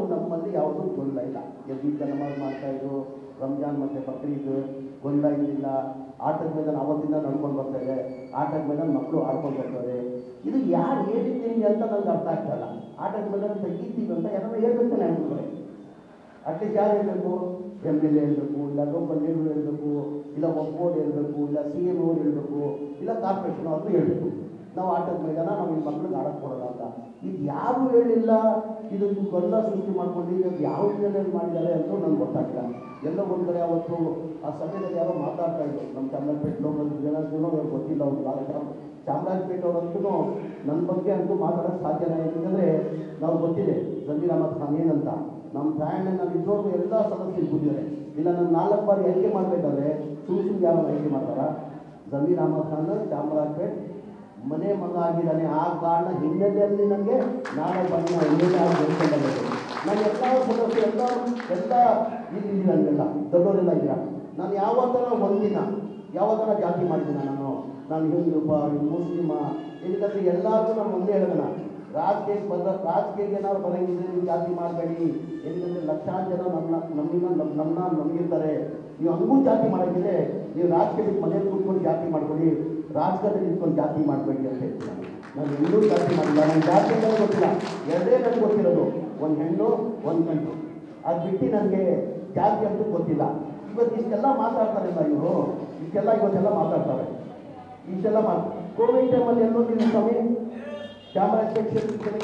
ನಮ್ಮಲ್ಲಿ ಯಾವುದೂ ಗೊಂದಲ ಇಲ್ಲ. ಈದ ನಮಾಜ್ ಮಾಡ್ತಾಯಿದ್ರು, ರಂಜಾನ್ ಮತ್ತು ಬಕ್ರೀದ್ ಗೊಂದಲ ಇರಲಿಲ್ಲ. ಆಟದ ಮೈದಾನ ಅವತ್ತಿಂದ ನಡ್ಕೊಂಡು ಬರ್ತಾರೆ, ಆಟದ ಮೈದಾನ ಮಕ್ಕಳು ಆಡ್ಕೊಂಡು ಬರ್ತಾರೆ. ಇದು ಯಾರು ಹೇಳಿದ್ದೀನಿ ಅಂತ ನನಗೆ ಅರ್ಥ ಆಗ್ತಾಯಿಲ್ಲ. ಆಟದ ಮೈದಾನ ತೆಗಿತೀವಿ ಅಂತ ಯಾರು ಹೇಳ್ಬೇಕು ಅನ್ಕೊಂಡ್ರೆ ಅಟ್ಲೀಸ್ಟ್ ಯಾರು ಹೇಳಬೇಕು? MLA ಹೇಳಬೇಕು, ಇಲ್ಲ ಲೋಕಲ್ ಲೀಡರ್ ಹೇಳಬೇಕು, ಇಲ್ಲ ಒಪ್ಪೋರು ಹೇಳಬೇಕು, ಇಲ್ಲ CM ಅವ್ರು ಹೇಳಬೇಕು, ಇಲ್ಲ ಕಾರ್ಪೊರೇಷನ್ ಅವರು ಹೇಳಬೇಕು, ನಾವು ಆಟದ ಮೈದಾನ ನಾವು ಈ ಮಕ್ಳಿಗೆ ಆಡಕ್ಕೆ ಕೊಡೋಲ್ಲ ಅಂತ. ಇದು ಯಾರು ಹೇಳಿಲ್ಲ. ಇದು ಗೊಂದಲ ಸೃಷ್ಟಿ ಮಾಡ್ಕೊಂಡು ಈಗ ಯಾವ ಹಿನ್ನೆಲೆಯಲ್ಲಿ ಮಾಡಿದ್ದಾರೆ ಅಂತ ನನಗೆ ಗೊತ್ತಾಗಿಲ್ಲ. ಎಲ್ಲ ಒಂದು ಕಡೆ ಅವತ್ತು ಆ ಸಮಯದಲ್ಲಿ ಯಾರೋ ಮಾತಾಡ್ತಾ ಇದ್ರು, ನಮ್ಮ ಚಾಮರಾಜಪೇಟೆ ಲೋಕಲ್ ಜನಕ್ಕೂ ಗೊತ್ತಿಲ್ಲ. ಅವ್ರು ಚಾಮರಾಜಪೇಟೆ ಅವರಂತೂ ನನ್ನ ಬಗ್ಗೆ ಅಂತೂ ಮಾತಾಡೋಕ್ಕೆ ಸಾಧ್ಯನೇ. ಯಾಕಂದರೆ ನಾವು ಗೊತ್ತಿದೆ ಜಮೀರ್ ಅಹಮದ್ ಖಾನ್ ಏನಂತ. ನಮ್ಮ ಫ್ಯಾಮಿಲಿ ನಾನು ಇದ್ದವ್ರು ಎಲ್ಲ ಸದಸ್ಯರು ಕೂತಿದ್ದಾರೆ. ಇಲ್ಲ ನಾನು 4 ಬಾರಿ ಆಯ್ಕೆ ಮಾಡಬೇಕಾದ್ರೆ ಸುಮ್ಮನೆ ಯಾರು ಆಯ್ಕೆ ಮಾಡ್ತಾರಾ? ಜಮೀರ್ ಅಹಮದ್ ಖಾನ್ ಚಾಮರಾಜಪೇಟೆ ಮನೆ ಮಗ ಆಗಿದ್ದಾನೆ. ಆ ಕಾರಣ ಹಿನ್ನೆಲೆಯಲ್ಲಿ ನನಗೆ 4 ಬಾರಿ ಹಿನ್ನೆಲೆ ಆಗಿ ಗೆಲ್ಕೊಂಡಾಗಬೇಕು. ನಾನು ಎಲ್ಲ ಸದಸ್ಯರು ಎಲ್ಲ ಇಲ್ಲಿದ್ದೀರ, ನನಗೆಲ್ಲ ದೊಡ್ಡವರೆಲ್ಲ ಇದ್ದೀರ. ನಾನು ಯಾವತ್ತನ ಒಂದಿನ ಯಾವತ್ತನ ಜಾತಿ ಮಾಡಿದ್ದೀನ? ನಾನು ಹಿಂದೂಪ, ಮುಸ್ಲಿಮ, ಇದಕ್ಕೆ ಎಲ್ಲರಿಗೂ ನಾನು ಒಂದೇ ಹೇಳೋಣ, ರಾಜಕೀಯಕ್ಕೆ ಏನಾದ್ರು ಬರೋಂಗಿದ್ರೆ ನೀವು ಜಾತಿ ಮಾಡಬೇಡಿ. ఎందుకంటే ಲಕ್ಷಾಂತರ ಜನ ನಮಗಿರ್ತಾರೆ. ನೀವು ಹಂಗೂ ಜಾತಿ ಮಾಡೋಂಗಿದ್ರೆ ನೀವು ರಾಜಕೀಯಕ್ಕೆ ಮನೇಲಿ ಕೂತ್ಕೊಂಡು ಜಾತಿ ಮಾಡ್ಕೊಳ್ಳಿ, ರಾಜಕೀಯದಲ್ಲಿ ನಿಂತ್ಕೊಂಡು ಜಾತಿ ಮಾಡಬೇಡಿ ಅಂತ ಹೇಳ್ತೀನಿ. ನಾನು ಎಲ್ಲೂ ಜಾತಿ ಮಾಡಿಲ್ಲ. ನನ್ನ ಜಾತಿ ಅಂತ ಗೊತ್ತಿಲ್ಲ. ಎರಡೇ ನನಗೆ ಗೊತ್ತಿರೋದು, ಒಂದು ಹೆಣ್ಣು ಒಂದು ಗಂಡು. ಅದು ಬಿಟ್ಟು ನನಗೆ ಜಾತಿ ಅಂತೂ ಗೊತ್ತಿಲ್ಲ. ಇವತ್ತು ಇಷ್ಟೆಲ್ಲ ಮಾತಾಡ್ತಾರಲ್ಲ ಇವರು, ಇವತ್ತೆಲ್ಲ ಮಾತಾಡ್ತಾರೆ. ಇಷ್ಟೆಲ್ಲ ಕೋವಿಡ್ ಟೈಮಲ್ಲಿ ಎಲ್ಲೋಗಿದ್ದೀವಿ ಸ್ವಾಮಿ? ಚಾಮರಾಜಪೇಟೆ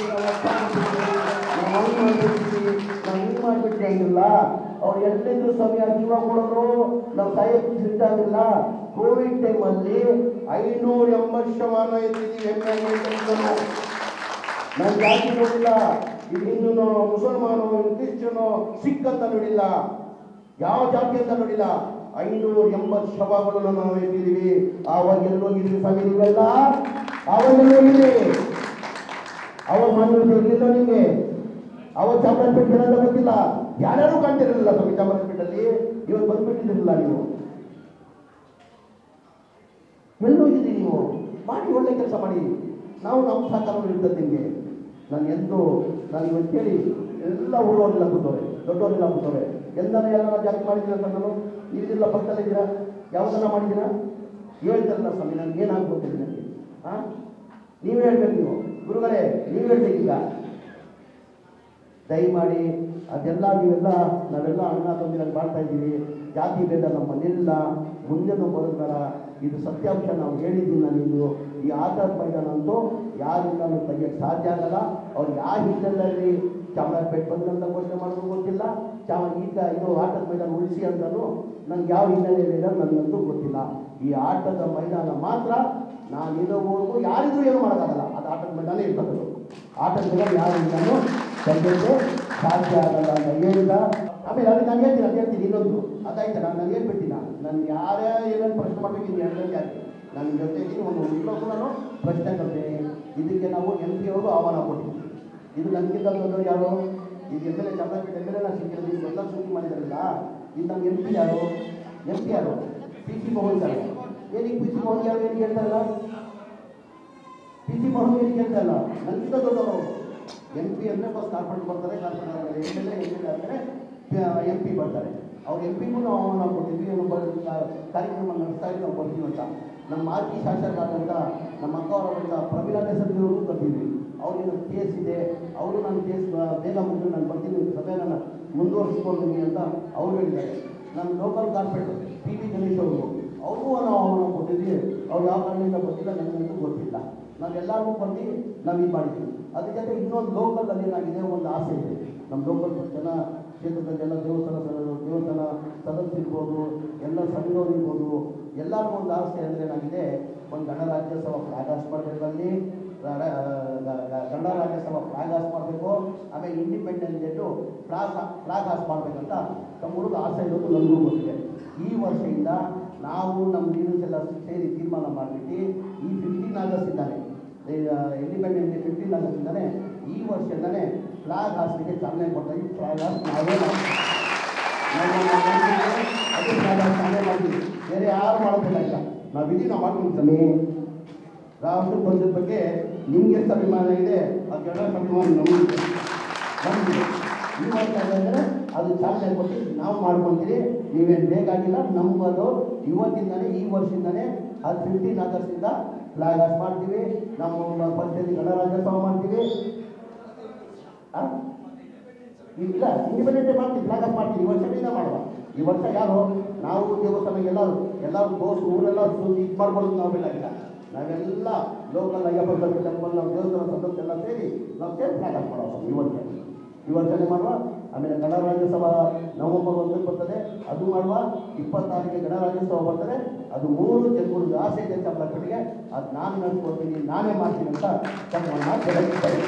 ನಾವು ಹಿಂಗೆ ಮಾಡಿಬಿಟ್ರೆ ಆಗಿಲ್ಲ. ಅವ್ರು ಎಲ್ಲಿದ್ರು ಸ್ವಾಮಿ ಆ ಜೀವ ಕೊಡೋರು, ನಾವು ಸಾಯಕ್ಕೆ ಸಿದ್ಧಾಗಿಲ್ಲ. ಕೋವಿಡ್ ಟೈಮಲ್ಲಿ 580 ಶವಾನ ಎತ್ತಿದ್ದೀವಿ. ನಾನು ಜಾತಿ ನೋಡಿಲ್ಲ. ಇದು ಹಿಂದೂನೋ ಮುಸಲ್ಮಾನೋ ಕ್ರಿಶ್ಚಿಯನೋ ಸಿಖ್ ಅಂತ ನೋಡಿಲ್ಲ, ಯಾವ ಜಾತಿ ಅಂತ ನೋಡಿಲ್ಲ. 580 ಶವಗಳನ್ನು ನಾವು ಎತ್ತಿದ್ದೀವಿ. ಆವಾಗ ಎಲ್ಲೋಗಿದ್ದೀವಿ ಸ್ವಾಮಿ ನೀವೆಲ್ಲ? ಆವಾಗ ಎಲ್ಲೋಗಿದ್ದೀವಿ? ಅವಾಗ ಮಾನ್ಯತೆ ಇರಲಿಲ್ಲ ನಿಮಗೆ. ಅವಾಗ ಚಾಮರಾಜಪೇಟೆ ಜನ ಗೊತ್ತಿಲ್ಲ, ಯಾರ್ಯಾರು ಕಾಣ್ತಿರಲಿಲ್ಲ ಸ್ವಾಮಿ ಚಾಮರಾಜಪೇಟೆಯಲ್ಲಿ. ಇವತ್ತು ಬಂದ್ಬಿಟ್ಟಿದ್ದಿರಲಿಲ್ಲ ನೀವು. ಎಲ್ಲೋಗಿದ್ದೀವಿ ನೀವು? ಮಾಡಿ, ಒಳ್ಳೆ ಕೆಲಸ ಮಾಡಿ. ನಾವು ನಮ್ಮ ಸಹಕಾರ ಇರ್ತದೆ ನಿಮಗೆ. ನಾನು ಇವತ್ತು ಕೇಳಿ ಎಲ್ಲ ಊರವರೆಲ್ಲ ಕೂತವ್ರೆ, ದೊಡ್ಡವರೆಲ್ಲ ಕೂತವ್ರೆ. ಎಲ್ಲಾರ ಜಾತಿ ಮಾಡಿದ್ದೀರ ಅಂತ ನಾನು ನೀವಿಲ್ಲ ಪಕ್ಕದಲ್ಲಿದ್ದೀರಾ? ಯಾವುದನ್ನ ಮಾಡಿದ್ದೀರಾ? ಹೇಳ್ತಾರಲ್ಲ ಸ್ವಾಮಿ, ನನಗೆ ಏನಾಗ್ಬೋದಿಲ್ಲ ನನಗೆ. ನೀವೇ ಹೇಳ್ಬೇಕು. ನೀವು ಗುರುಗಳೇ ನೀವು ಹೇಳ್ಬೇಕೀಗ. ದಯಮಾಡಿ ಅದೆಲ್ಲ ನೀವೆಲ್ಲ ನಾವೆಲ್ಲ ಅಣ್ಣ ತಂದಿರಲ್ಲಿ ಮಾಡ್ತಾ ಇದ್ದೀವಿ. ಜಾತಿ ಭೇದ ನಮ್ಮಲ್ಲಿಲ್ಲ, ಮುಂದೆನೂ ಬರೋದಲ್ಲ. ಇದು ಸತ್ಯಾಂಶ. ನಾವು ಹೇಳಿದ್ದೀನಿ. ನಾನಿಂದು ಈ ಆಟದ ಮೈದಾನ ಅಂತೂ ಯಾರಿಂದ ತೆಗಿಯೋಕ್ಕೆ ಸಾಧ್ಯ ಆಗಲ್ಲ. ಅವ್ರು ಯಾವ ಹಿನ್ನೆಲೆಯಲ್ಲಿ ಚಾಮರಾಜಪೇಟೆ ಬಂದಂತ ಘೋಷಣೆ ಮಾಡೋದು ಗೊತ್ತಿಲ್ಲ. ಈಗ ಇದು ಆಟದ ಮೈದಾನ ಉಳಿಸಿ ಅಂತಲೂ ನನಗೆ ಯಾವ ಹಿನ್ನೆಲೆಯಲ್ಲಿ ನನಗಂತೂ ಗೊತ್ತಿಲ್ಲ. ಈ ಆಟದ ಮೈದಾನ ಮಾತ್ರ ನಾನು ಇರೋವರೆಗೂ ಯಾರಿಗೂ ಏನು ಮಾಡೋಕ್ಕಾಗಲ್ಲ. ಅದು ಆಟದ ಮೈದಾನ ಇರ್ತದೆ. ಆಟದ ಮೈದಾನ ಯಾರಿಂದನೂ ತೆಗೆಯೋಕ್ಕೆ ಸಾಧ್ಯ ಆಗಲ್ಲ ಅಂತ ಹೇಳಿದ. ಆಮೇಲೆ ಅದು ನಾನು ಹೇಳ್ತೀನಿ ಇನ್ನೊಂದು ಅದಾಯ್ತು. ನಾನು ಹೇಳ್ಬಿಟ್ಟಿನ, ನಾನು ಯಾರೇ ಏನೇನು ಪ್ರಶ್ನೆ ಮಾಡಬೇಕು ಇನ್ನು ಎರಡನೇ ಜಾತಿ ನನ್ನ ಜೊತೆಗೆ ಒಂದು ಉದ್ಯೋಗ ನಾನು ಪ್ರಶ್ನೆ ಕೊಡ್ತೀನಿ. ಇದಕ್ಕೆ ನಾವು MP ಅವ್ರಿಗೂ ಆಹ್ವಾನ ಕೊಟ್ಟಿದ್ದೀವಿ. ಇದು ನನಗಿಂತ ದೊಡ್ಡವರು ಯಾರು? ಈಗ MLA ಚಾಮರಾಜಪೇಟೆ MLA ನಾನು ಸಿಕ್ಕಿರೋದು. ಈಗ ಎಲ್ಲ ಸೂಚಿ ಮಾಡಿದಾರಲ್ಲ. ಇದು ನಮ್ಮ MP ಯಾರು? PC Mohan sir. ಏನಕ್ಕೆ PC ಮೋಹನ್ ಯಾರು ಏನು ಕೇಳ್ತಾರಲ್ಲ? PC ಮೋಹನ್ ಏನು ಕೇಳ್ತಾರಲ್ಲ? ನನಗಿಂತ ದೊಡ್ಡವರು. MP ಅಂದರೆ ಫಸ್ಟ್ ಕಾರ್ಪೊರೇಟ್ ಬರ್ತಾರೆ, ಕಾರ್ಪೊರೇಟ್ MLA ಅಂದರೆ MP ಬರ್ತಾರೆ. ಅವ್ರು MPಗೂ ನಾವು ಆಹ್ವಾನ ಕೊಟ್ಟಿದ್ವಿ. ಕಾರ್ಯಕ್ರಮ ನಡೆಸ್ತಾ ಇದ್ದು ನಾವು ಬರ್ತೀವಿ ಅಂತ. ನಮ್ಮ ಮಾಜಿ ಶಾಸಕರಾದಂಥ ನಮ್ಮ ಅಕ್ಕ ಅವರಾದಂಥ ಪ್ರಮೀಳಾ ದೇಸಾಯಿಯವ್ರಿಗೂ ಬರ್ತೀವಿ. ಅವ್ರಿಗೆ ಕೇಸ್ ಇದೆ, ಅವರು ನನ್ನ ಕೇಸ್ ಬೇಗ ಮುಂದೆ ನಾನು ಬರ್ತೀನಿ, ಸಭೆಯನ್ನು ಮುಂದುವರಿಸ್ಕೊಳ್ತೀನಿ ಅಂತ ಅವ್ರು ಹೇಳಿದ್ದಾರೆ. ನಮ್ಮ ಲೋಕಲ್ ಕಾರ್ಪೊರೇಟರ್ PB ಗಣೇಶ್ ಅವ್ರಿಗೂ ನಾವು ಆಹ್ವಾನ ಕೊಟ್ಟಿದ್ವಿ. ಅವ್ರು ಯಾವ ಕಾರಣದಿಂದ ಗೊತ್ತಿಲ್ಲ, ನನಗಂತೂ ಗೊತ್ತಿಲ್ಲ. ನಾವೆಲ್ಲರಿಗೂ ಬಂದು ನಾವು ಇದು ಮಾಡಿದ್ದೀವಿ. ಅದ್ರ ಜೊತೆ ಇನ್ನೊಂದು ಲೋಕಲಲ್ಲಿ ಏನಾಗಿದೆ, ಒಂದು ಆಸೆ ಇದೆ. ನಮ್ಮ ಲೋಕಲ್ ಜನ ಕ್ಷೇತ್ರದಲ್ಲೆಲ್ಲ ದೇವಸ್ಥಾನ ಸದಸ್ಯರಿರ್ಬೋದು, ಎಲ್ಲ ಸಂಘದವ್ರು ಇರ್ಬೋದು, ಎಲ್ಲರಿಗೂ ಒಂದು ಆಸೆ ಅಂದರೆ ಏನಾಗಿದೆ, ಒಂದು ಗಣರಾಜ್ಯೋತ್ಸವ ಫ್ಲಾಗ್ ಹಾಸ್ ಮಾಡಬೇಕಲ್ಲಿ, ಗಣರಾಜ್ಯೋತ್ಸವ ಫ್ಲಾಗ್ ಹಾಸ್ ಮಾಡಬೇಕು. ಆಮೇಲೆ ಇಂಡಿಪೆಂಡೆನ್ಸ್ ಡೇಟು ಫ್ಲಾಗ್ ಹಾಸ್ ಮಾಡಬೇಕಂತ ನಮ್ಮ ಹುಡುಗ ಆಸೆ ಇರೋದು ನನಗೂ ಗೊತ್ತಿದೆ. ಈ ವರ್ಷದಿಂದ ನಾವು ನಮ್ಮ ಲೀಡರ್ಸ್ ಎಲ್ಲ ಸೇರಿ ತೀರ್ಮಾನ ಮಾಡಿಬಿಟ್ಟು ಈ 15 ಆಗಸ್ಟ್ ಇದ್ದಾನೆ, ಇಂಡಿಪೆಂಡೆನ್ಸ್ ಡೇ 15 ಆಗಸ್ಟ್ ಇದ್ದಾನೆ, ಈ ವರ್ಷದಿಂದಲೇ ಫ್ಲಾಗ್ ಹಾಸ್ಲಿಕ್ಕೆ ಚಾಲನೆ ಕೊಡ್ತೀವಿ. ಫ್ಲಾಗ್ ಹಾಸ್ ನಾವೇ ಅದು ಫ್ಲಾಗ್ ಹಾಸ್ ಚಾಲನೆ ಮಾಡ್ತೀವಿ. ಬೇರೆ ಯಾರು ಮಾಡೋದಿಲ್ಲ. ನಾವಿದ್ದೀವಿ, ನಾವು ಮಾಡ್ಕೊಳ್ತಾನೆ. ರಾಷ್ಟ್ರ ಧ್ವಜದ ಬಗ್ಗೆ ನಿಮ್ಗೆ ಎಷ್ಟು ಅಭಿಮಾನ ಇದೆ, ಆ ಜನ ಅಭಿಮಾನ ನಮಗೆ ಬಂದಿದೆ. ಈ ವರ್ಷ ಅಂದರೆ ಅದು ಚಾಲನೆ ಕೊಟ್ಟು ನಾವು ಮಾಡ್ಕೊತೀವಿ. ನೀವೇನು ಬೇಕಾಗಿಲ್ಲ, ನಮ್ಮದು ಇವತ್ತಿಂದನೇ ಈ ವರ್ಷದಿಂದನೇ ಅದು 15 ಆಗಸ್ಟಿಂದ ಫ್ಲಾಗ್ ಹಾಸ್ಟ್ ಮಾಡ್ತೀವಿ. ನಮ್ಮ ಪಂಚಾಯತಿ ಗಣರಾಜ್ಯೋತ್ಸವ ಮಾಡ್ತೀವಿ. ಇಲ್ಲ ಇಂಡಿಪೆಂಡೆಂಟ್ ಮಾಡ್ತೀವಿ, ಫ್ಲಾಗ್ ಹಾಸ್ಟ್ ಮಾಡ್ತೀವಿ. ಈ ವರ್ಷದಿಂದ ಮಾಡುವ. ಈ ವರ್ಷ ಯಾರು ನಾವು ದೇವಸ್ಥಾನ ಎಲ್ಲರೂ ದೋಸ್ತು ಊರೆಲ್ಲ ಇದು ಮಾಡ್ಕೊಳ್ಳೋದು ನಾವು ಬೇಕಾಗಿಲ್ಲ. ನಾವೆಲ್ಲ ಲೋಕಲ್ ಅಯ್ಯಪ್ಪ ಟೆಂಪಲ್ ನಾವು ದೇವಸ್ಥಾನ ಸದಸ್ಯ ಎಲ್ಲ ಸೇರಿ ನಾವು ಸೇರಿ ಫ್ಲಾಗ್ ಹಾಸ್ಟ್ ಮಾಡುವ. ಈ ವರ್ಷನೇ ಮಾಡುವ. ಆಮೇಲೆ ಗಣರಾಜ್ಯೋತ್ಸವ ನವೆಂಬರ್ 1ಕ್ಕೆ ಬರ್ತದೆ, ಅದು ಮಾಡುವ. 26ಕ್ಕೆ ಗಣರಾಜ್ಯೋತ್ಸವ ಬರ್ತದೆ. ಅದು 3 ಜನಗಳು ಆಸೆ ಇದೆ ಚಾಮರಾಜಪೇಟೆಗೆ. ಅದು ನಾನು ನಡೆಸ್ಕೊಡ್ತೀನಿ, ನಾನೇ ಮಾಡ್ತೀನಿ ಅಂತ ಹೇಳ್ತಾರೆ.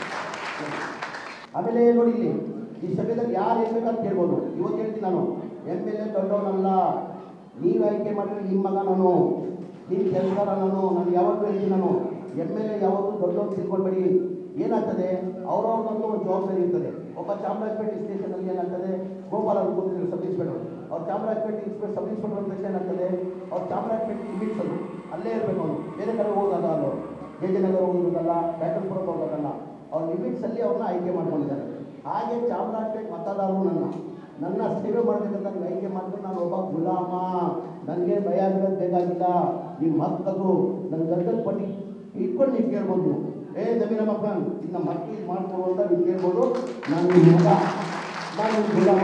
ಆಮೇಲೆ ನೋಡಿ, ಇಲ್ಲಿ ಈ ಸಭೆಯಲ್ಲಿ ಯಾರು ಹೇಳ್ಬೇಕಂತ ಕೇಳ್ಬೋದು. ಇವತ್ತು ಹೇಳ್ತೀನಿ ನಾನು, MLA ದೊಡ್ಡವನಲ್ಲ, ನೀವು ಆಯ್ಕೆ ಮಾಡಿದ್ರೆ ನಿಮ್ಮ ಮಗ ನಾನು, ನಿಮ್ಮ ಕೆಲಸಗಾರ ನಾನು ಯಾವತ್ತೂ ಹೇಳ್ತೀನಿ. ನಾನು MLA ಯಾವತ್ತೂ ದೊಡ್ಡವ್ರು ತಿಳ್ಕೊಳ್ಬೇಡಿ. ಏನಾಗ್ತದೆ, ಅವ್ರವ್ರದ್ದು ಒಂದು ಜವಾಬ್ದಾರಿ ಇರ್ತದೆ. ಒಬ್ಬ ಚಾಮರಾಜಪೇಟೆ ಸ್ಟೇಷನಲ್ಲಿ ಏನಾಗ್ತದೆ, ಗೋಪಾಲ ಅವರು ಕೂತಿದ್ರು ಸಬ್ ಇನ್ಸ್ಪೆಕ್ಟರ್, ಅವ್ರು ಚಾಮರಾಜಪೇಟೆ ಸಬ್ ಇನ್ಸ್ಪೆಕ್ಟರ್ ಅಂತ ಏನಾಗ್ತದೆ, ಅವ್ರು ಚಾಮರಾಜಪೇಟೆ ಲಿಮಿಟ್ಸ್ ಅದು ಅಲ್ಲೇ ಇರಬೇಕು. ಅವನು ಬೇರೆ ಕಡೆ ಹೋಗೋದಲ್ಲ, ಅವರು ಜಯನಗರ ಹೋಗೋದಲ್ಲ, ಬ್ಯಾಟಲ್ಪುರಕ್ಕೆ ಹೋಗೋದಲ್ಲ, ಅವ್ರ ಲಿಮಿಟ್ಸಲ್ಲಿ ಅವ್ರನ್ನ ಆಯ್ಕೆ ಮಾಡ್ಕೊಂಡಿದ್ದಾರೆ. ಹಾಗೆ ಚಾಮರಾಜಪೇಟೆ ಮತದಾರರು ನನ್ನ ಸೇವೆ ಮಾಡಬೇಕಂತ ನೀವು ಆಯ್ಕೆ ಮಾಡಿದ್ರೆ ನಾನು ಒಬ್ಬ ಗುಲಾಮ, ನನಗೆ ಭಯ ಆಗೋದು ಬೇಕಾಗಿಲ್ಲ. ನಿಮ್ಮ ಮಕ್ಕಳು ನನ್ನ ಗದ್ದಲ್ ಪಟ್ಟಿ ಇಟ್ಕೊಂಡು ನೀವು ಕೇಳ್ಬೋದು. ಜಮೀನ ಮಕ್ಕಳು ಇನ್ನು ಮಕ್ಕಳು ಇದು ಮಾಡ್ಬೋದು ಅಂತ ನೀವು ಕೇಳ್ಬೋದು. ನಾನು ಮಗ, ನಾನು ಗುಲಾಮ.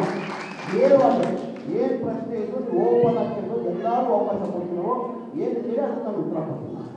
ಏನು ಪ್ರಶ್ನೆ ಇದ್ದು ನೀವು ಓಪನ್ ಆಗ್ತಿರ್ಬೋದು, ಎಲ್ಲರೂ ಅವಕಾಶ ಕೊಡ್ತೀವಿ. ನಾವು ಏನಿದೆ ಅದಕ್ಕೆ ನಾನು ಉತ್ತರ ಕೊಡ್ತೀನಿ.